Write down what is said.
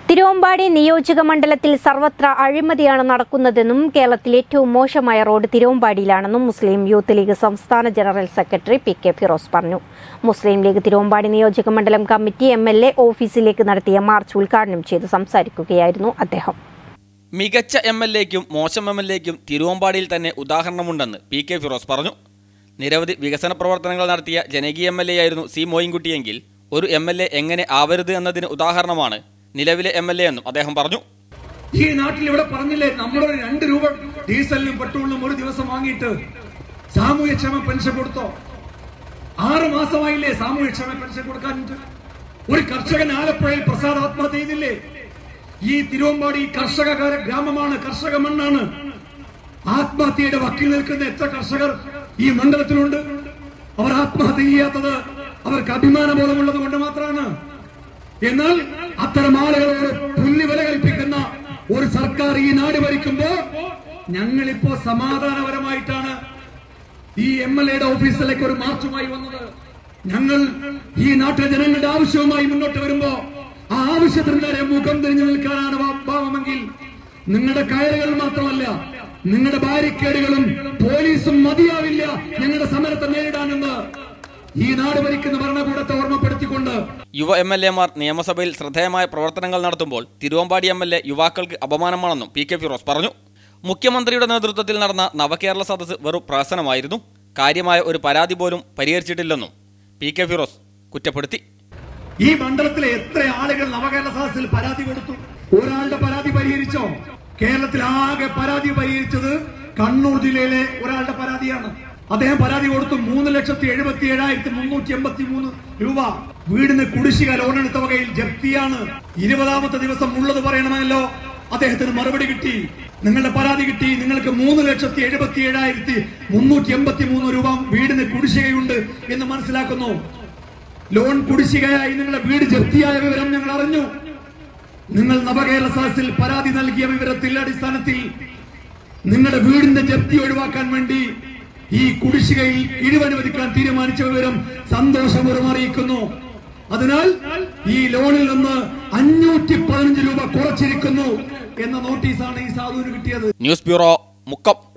തിരുവമ്പാടി നിയോജക മണ്ഡലത്തിൽ സർവത്ര അഴിമതിയാണ് നടക്കുന്നതെന്നും കേരളത്തിൽ ഏറ്റവും മോശമായ റോഡ് തിരുവമ്പാടിയിലാണെന്നും മുസ്ലിം യൂത്ത് ലീഗ് സംസ്ഥാന general secretary P K Firoz പറഞ്ഞു. മുസ്ലിം ലീഗ് തിരുവമ്പാടി നിയോജക മണ്ഡലം കമ്മിറ്റി MLA ഓഫീസിലേക്ക് നടത്തിയ മാർച്ച് ഉദ്ഘാടനം ചെയ്ത് സംസാരിക്കുകയായിരുന്നു അദ്ദേഹം. മികച്ച MLAയ്ക്കും മോശം MLAയ്ക്കും തിരുവമ്പാടിയിൽ തന്നെ ഉദാഹരണമുണ്ടെന്ന് പി കെ ഫിറോസ് പറഞ്ഞു. നിരവധി വികസന പ്രവർത്തനങ്ങൾ നടത്തിയ ജനകീയ MLA ആയിരുന്നു സി മോയിൻകുട്ടിയെങ്കിൽ ഒരു MLA എങ്ങനെ ആവരുത് എന്നതിന് ഉദാഹരണമാണ് നിലവിലെ MLA എന്നും അദ്ദേഹം പറഞ്ഞു. ഈ നാട്ടിൽ ഇവിടെ പറഞ്ഞില്ലേ, നമ്മുടെ 2 രൂപ ഡീസലിനും പെട്രോളിനും ഒരു ദിവസം വാങ്ങിയിട്ട് സാമൂഹ്യക്ഷേമ പെൻഷൻ കൊടുത്തോ? 6 മാസമായില്ലേ സാമൂഹ്യക്ഷേമ പെൻഷൻ കൊടുക്കാൻ? ഒരു കർഷകൻ ആലപ്പുഴയിൽ പ്രസാദ് ആത്മഹത്യ ചെയ്തില്ലേ? ഈ തിരുവമ്പാടി കർഷക ഗ്രാമമാണ്, കർഷക മണ്ണാണ്. ആത്മഹത്യയുടെ വക്കിൽ നിൽക്കുന്ന എത്ര കർഷകർ ഈ മണ്ഡലത്തിലുണ്ട്? അവർ ആത്മഹത്യ ചെയ്യാത്തത് അവർക്ക് അഭിമാനബോധമുള്ളത് കൊണ്ട് മാത്രമാണ്. എന്നാൽ അത്തരം ആളുകളോട് പുല്ലുവില കൽപ്പിക്കുന്ന ഒരു സർക്കാർ ഈ നാട് ഭരിക്കുമ്പോ ഞങ്ങളിപ്പോ സമാധാനപരമായിട്ടാണ് ഈ MLAയുടെ ഓഫീസിലേക്ക് ഒരു മാർച്ചുമായി വന്നത്. ഞങ്ങൾ ഈ നാട്ടിലെ ജനങ്ങളുടെ ആവശ്യവുമായി മുന്നോട്ട് വരുമ്പോ ആ ആവശ്യത്തിന് നേരെ മുഖം തിരിഞ്ഞു നിൽക്കാനാണ് ഭാവമെങ്കിൽ നിങ്ങളുടെ കയറുകൾ മാത്രമല്ല, നിങ്ങളുടെ ബാരിക്കേഡുകളും പോലീസും മതിയാവില്ല ഞങ്ങളുടെ സമരത്തെ നേരിടാനെന്ന് ഈ നാട് ഭരിക്കുന്ന ഭരണകൂടത്തെ ഓർമ്മപ്പെടുത്തിക്കൊണ്ട് യുവ MLAമാർ നിയമസഭയിൽ ശ്രദ്ധേയമായ പ്രവർത്തനങ്ങൾ നടത്തുമ്പോൾ തിരുവമ്പാടി MLA യുവാക്കൾക്ക് അപമാനമാണെന്നും പി കെ ഫിറോസ് പറഞ്ഞു. മുഖ്യമന്ത്രിയുടെ നേതൃത്വത്തിൽ നടന്ന നവകേരള സദസ്സ് വെറും പ്രഹസനമായിരുന്നു. കാര്യമായ ഒരു പരാതി പോലും പരിഹരിച്ചിട്ടില്ലെന്നും പി കെ ഫിറോസ് കുറ്റപ്പെടുത്തി. ഈ മണ്ഡലത്തിലെ എത്ര ആളുകൾ നവകേരള സദസ്സിൽ പരാതി കൊടുത്തു? ഒരാളുടെ പരാതി പരിഹരിച്ചോ? കേരളത്തിൽ ആകെ പരാതി പരിഹരിച്ചത് കണ്ണൂർ ജില്ലയിലെ ഒരാളുടെ പരാതിയാണ്. അദ്ദേഹം പരാതി കൊടുത്തു. 3,77,383 രൂപ വീടിന് കുടിശ്ശിക ലോണെടുത്ത വകയിൽ ജപ്തിയാണ്. 20ാമത്തെ ദിവസം ഉള്ളത് പറയണമല്ലോ. അദ്ദേഹത്തിന് മറുപടി കിട്ടി, നിങ്ങളുടെ പരാതി കിട്ടി, നിങ്ങൾക്ക് 3,77,383 രൂപ വീടിന് കുടിശ്ശികയുണ്ട് എന്ന് മനസ്സിലാക്കുന്നു. ലോൺ കുടിശ്ശികയായി നിങ്ങളുടെ വീട് ജപ്തിയായ വിവരം ഞങ്ങൾ അറിഞ്ഞു. നിങ്ങൾ നവകേരള സദസ്സിൽ പരാതി നൽകിയ വിവരത്തിന്റെ അടിസ്ഥാനത്തിൽ നിങ്ങളുടെ വീടിന്റെ ജപ്തി ഒഴിവാക്കാൻ വേണ്ടി ഈ കുടിശ്ശികയിൽ കിഴിവനുവദിക്കാൻ തീരുമാനിച്ച വിവരം സന്തോഷപൂർവ്വം അറിയിക്കുന്നു. അതിനാൽ ഈ ലോണിൽ നിന്ന് 515 രൂപ കുറച്ചിരിക്കുന്നു എന്ന നോട്ടീസാണ് ഈ സാധുവിന് കിട്ടിയത്. News bureau, Mukkam.